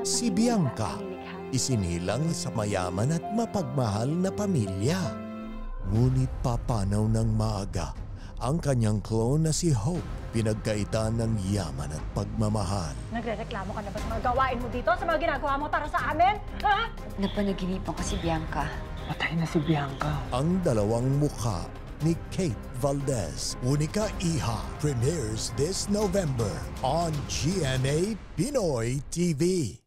Si Bianca, isinilang sa mayaman at mapagmahal na pamilya. Ngunit papanaw ng maaga ang kanyang clone na si Hope, pinagkaitan ng yaman at pagmamahal. Nagrereklamo ka na ba sa mga gawain mo dito? Sa mga ginagawa mo para sa amin? Ha? Napanaginipan ko si Bianca. Patay na si Bianca. Ang dalawang mukha ni Kate Valdez. Unika Iha premieres this November on GMA Pinoy TV.